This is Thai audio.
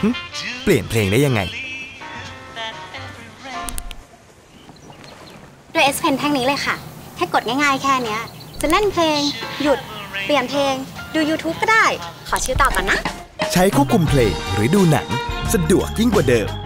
เปลี่ยนเพลงได้ยังไงด้วย S Pen แท่งนี้เลยค่ะแค่กดง่ายๆแค่นี้จะเล่นเพลงหยุดเปลี่ยนเพลงดู YouTube ก็ได้ขอชื่อต่อก่อนนะใช้ควบคุมเพลงหรือดูหนังสะดวกยิ่งกว่าเดิม